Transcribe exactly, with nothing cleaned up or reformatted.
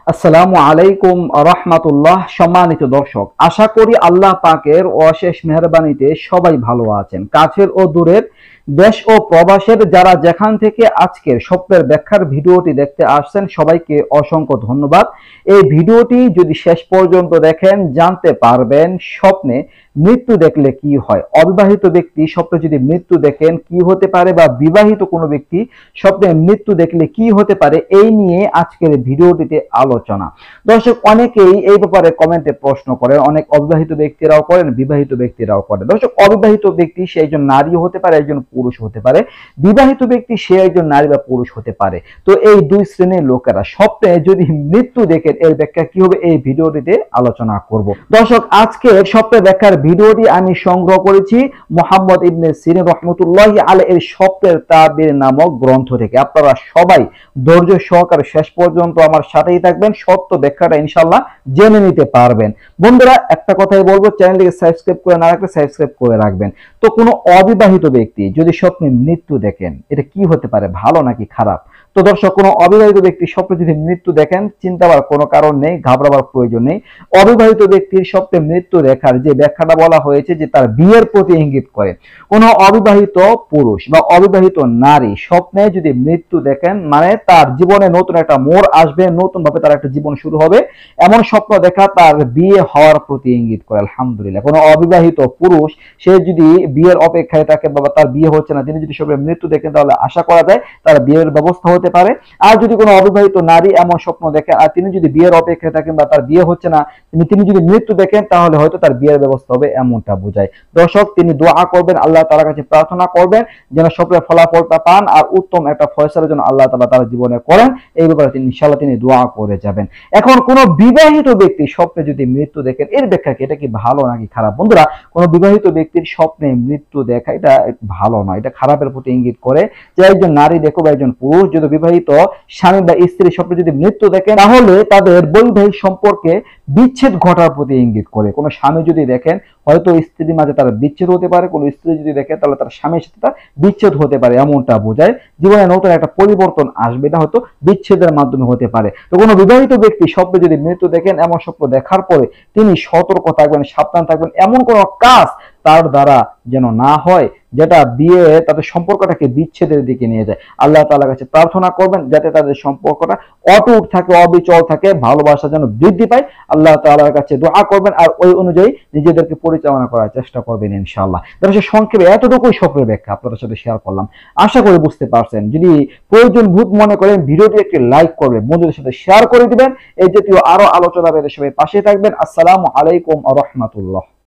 আসসালামু আলাইকুম রাহমাতুল্লাহ। সম্মানিত দর্শক, আশা করি আল্লাহ পাকের অশেষ মেহেরবানিতে সবাই ভালো আছেন। কাছের ও দূরের, দেশ ও প্রবাসের যারা যেখান থেকে আজকের স্বপ্নের ব্যাখ্যার ভিডিওটি দেখতে আসছেন, সবাইকে অসংখ্য ধন্যবাদ। এই ভিডিওটি যদি শেষ পর্যন্ত দেখেন, জানতে পারবেন স্বপ্নে মৃত্যু দেখলে কি হয়। অবিবাহিত ব্যক্তি স্বপ্নে যদি মৃত্যু দেখেন কি হতে পারে, বা বিবাহিত কোনো ব্যক্তি স্বপ্নে মৃত্যু দেখলে কি হতে পারে, এই নিয়ে আজকের ভিডিওটিতে আলোচনা। দর্শক, অনেকেই এই ব্যাপারে কমেন্টে প্রশ্ন করেন, অনেক অবিবাহিত ব্যক্তিরাও করেন, বিবাহিত ব্যক্তিরাও করেন। দর্শক, অবিবাহিত ব্যক্তি সে একজন নারী হতে পারে, একজন পুরুষ হতে পারে। বিবাহিত ব্যক্তি সে একজন নারী বা পুরুষ হতে পারে। তো এই দুই শ্রেণীর লোকেরা স্বপ্নে যদি মৃত্যু দেখেন, এর ব্যাখ্যা কি হবে এই ভিডিওটিতে আলোচনা করব। দর্শক, আজকে স্বপ্নের ব্যাখ্যার ভিডিওটি আমি সংগ্রহ করেছি মুহাম্মদ ইবনে সিরিন রাহমাতুল্লাহি আলাইহি এর স্বপ্নের তাবির নামক গ্রন্থ থেকে। আপনারা সবাই ধৈর্য সহকারে শেষ পর্যন্ত আমার সাথেই থাকবেন, সত্য ব্যাখ্যাটা ইনশাআল্লাহ জেনে নিতে পারবেন। বন্ধুরা, একটা কথাই বলবো, চ্যানেলটিকে সাবস্ক্রাইব করে না রাখলে সাবস্ক্রাইব করে রাখবেন। তো কোনো অবিবাহিত ব্যক্তি যদি স্বপ্নে মৃত্যু দেখেন, এটা কি হতে পারে, ভালো নাকি খারাপ? তো দর্শক, কোনো অবিবাহিত ব্যক্তি স্বপ্নে যদি মৃত্যু দেখেন, চিন্তা করার কোনো কারণ নেই, ঘাবড়াবার প্রয়োজন নেই। অবিবাহিত ব্যক্তির স্বপ্নে মৃত্যু দেখার যে ব্যাখ্যাটা বলা হয়েছে যে তার বিয়ের প্রতি ইঙ্গিত করে। কোনো অবিবাহিত পুরুষ বা অবিবাহিত নারী স্বপ্নে যদি মৃত্যু দেখেন, মানে তার জীবনে নতুন একটা মোড় আসবে, নতুন ভাবে তার একটা জীবন শুরু হবে, এমন স্বপ্ন দেখা তার বিয়ে হওয়ার প্রতি ইঙ্গিত করে। আলহামদুলিল্লাহ। কোনো অবিবাহিত পুরুষ সে যদি বিয়ের অপেক্ষায় থাকে বা তার বিয়ে হচ্ছে না, তিনি যদি স্বপ্নে মৃত্যু দেখেন, তাহলে আশা করা যায় তার বিয়ের ব্যবস্থা হতে পারে। আর যদি কোনো অবিবাহিত নারী এমন স্বপ্ন দেখে আর তিনি যদি বিয়ের অপেক্ষায় থাকেন বা তার বিয়ে হচ্ছে না, তিনি তিনি যদি মৃত্যু দেখেন, তাহলে হয়তো তার বিয়ের ব্যবস্থা হবে, এমনটা বোঝায়। দর্শক, তিনি দোয়া করবেন, আল্লাহ তাআলার কাছে প্রার্থনা করবেন যেন স্বপ্নের ফলাফলটা পান আর উত্তম একটা ফয়সালা যেন আল্লাহ তাআলা তার জীবনে করেন। এই ব্যাপারে তিনি ইনশাআল্লাহ তিনি দোয়া করে যাবেন। এখন কোন বিবাহিত ব্যক্তি স্বপ্নে যদি মৃত্যু দেখেন, এর ব্যাখ্যা কি, এটা কি ভালো নাকি খারাপ? বন্ধুরা, কোন বিবাহিত ব্যক্তির স্বপ্নে মৃত্যু দেখা এটা ভালো নয়, এটা খারাপের প্রতি ইঙ্গিত করে। যে একজন নারী দেখো বা একজন পুরুষ যদি বিবাহিত স্বামী বা স্ত্রী স্বপ্নে যদি মৃত্যু দেখেন, তাহলে তাদের বৈবাহিক সম্পর্কে বিচ্ছেদ ঘটার প্রতি ইঙ্গিত করে। কোন স্বামী যদি দেখেন, হয়তো স্ত্রীর মাঝে তার বিচ্ছেদ হতে পারে, কোন স্ত্রী যদি দেখে তাহলে তার স্বামীর সাথে তার বিচ্ছেদ হতে পারে, এমনটা বোঝায়। জীবনে নতুন একটা পরিবর্তন আসবে, এটা হয়তো বিচ্ছেদের মাধ্যমে হতে পারে। তো কোনো বিবাহিত ব্যক্তি স্বপ্নে যদি মৃত্যু দেখেন, এমন স্বপ্ন দেখার পরে তিনি সতর্ক থাকবেন, সাবধান থাকবেন, এমন কোনো কাজ তার দ্বারা যেন না হয় যেটা বিয়ে তাদের সম্পর্কটাকে বিচ্ছেদের দিকে নিয়ে যায়। আল্লাহ তাআলার কাছে প্রার্থনা করবেন যাতে তাদের সম্পর্কটা অটুট থাকে, অবিচল থাকে, ভালোবাসা যেন বৃদ্ধি পায়। আল্লাহ তাআলার কাছে দোয়া করবেন আর ওই অনুযায়ী নিজেদেরকে পরিচালনা করার চেষ্টা করবেন ইনশাআল্লাহ। দর্শক, সংক্ষেপে এতটুকুই স্বপ্নের ব্যাখ্যা আপনাদের সাথে শেয়ার করলাম। আশা করি বুঝতে পারছেন। যদি প্রয়োজন বোধ মনে করেন, ভিডিওটি একটি লাইক করবেন, বন্ধুদের সাথে শেয়ার করে দিবেন। এই জাতীয় আরো আলোচনা পেতে সবাই পাশে থাকবেন। আসসালামু আলাইকুম ওয়া রাহমাতুল্লাহ।